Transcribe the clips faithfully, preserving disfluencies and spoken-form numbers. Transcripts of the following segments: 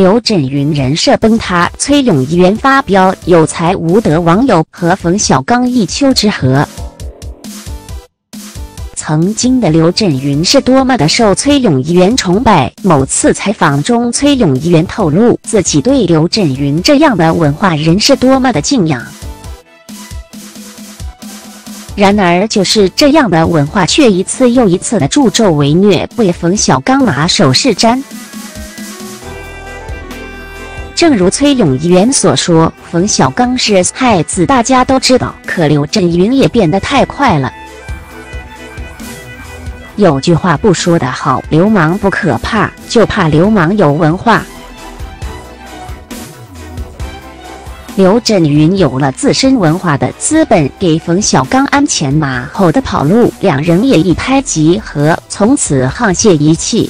刘震云人设崩塌，崔永元发飙，有才无德网友和冯小刚一丘之貉。曾经的刘震云是多么的受崔永元崇拜。某次采访中，崔永元透露自己对刘震云这样的文化人是多么的敬仰。然而，就是这样的文化，却一次又一次的助纣为虐，被冯小刚拿手是瞻。正如崔永元所说，冯小刚是害子，大家都知道，可刘震云也变得太快了。有句话不说得好，流氓不可怕，就怕流氓有文化。刘震云有了自身文化的资本，给冯小刚鞍前马后的跑路，两人也一拍即合，从此沆瀣一气。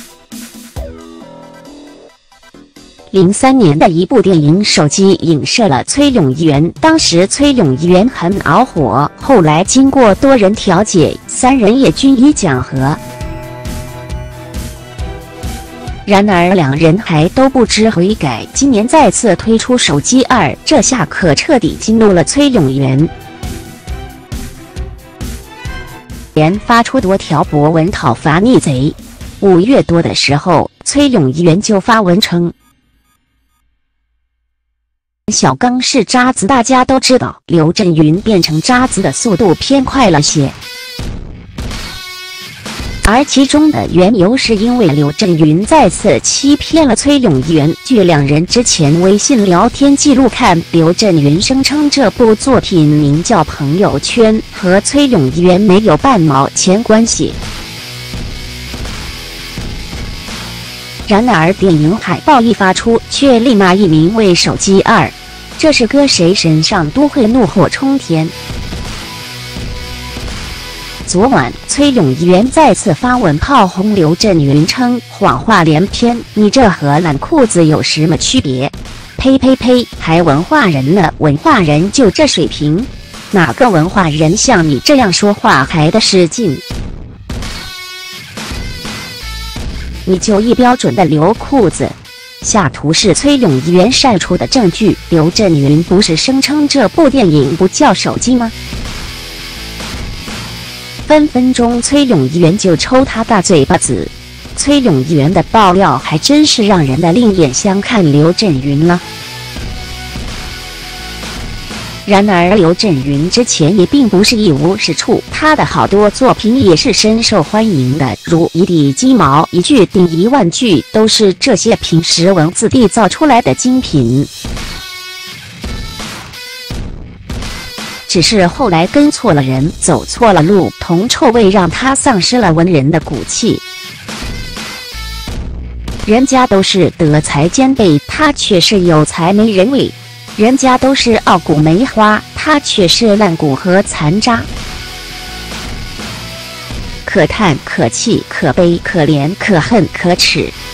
零三年的一部电影《手机》影射了崔永元，当时崔永元很恼火，后来经过多人调解，三人也均已讲和。然而两人还都不知悔改，今年再次推出《手机二》，这下可彻底激怒了崔永元，连发出多条博文讨伐逆贼。五月多的时候，崔永元就发文称小刚是渣子，大家都知道刘震云变成渣子的速度偏快了些。而其中的缘由是因为刘震云再次欺骗了崔永元。据两人之前微信聊天记录看，刘震云声称这部作品名叫《朋友圈》，和崔永元没有半毛钱关系。然而电影海报一发出，却立马译名为《手机二》，这是搁谁身上都会怒火冲天。昨晚，崔永元再次发文炮轰刘震云，称谎话连篇，你这和烂裤子有什么区别？呸呸呸，还文化人呢？文化人就这水平？哪个文化人像你这样说话还得使劲？你就一标准的留裤子。下图是崔永元晒出的证据，刘震云不是声称这部电影不叫手机吗？分分钟崔永元就抽他大嘴巴子。崔永元的爆料还真是让人的另眼相看刘震云了。然而刘震云之前也并不是一无是处，他的好多作品也是深受欢迎的，如一地鸡毛，一句顶一万句，都是这些平时文字缔造出来的精品。只是后来跟错了人，走错了路，铜臭味让他丧失了文人的骨气。人家都是德才兼备，他却是有才没人味；人家都是傲骨梅花，他却是烂骨和残渣。可叹可气可悲可怜可恨可耻。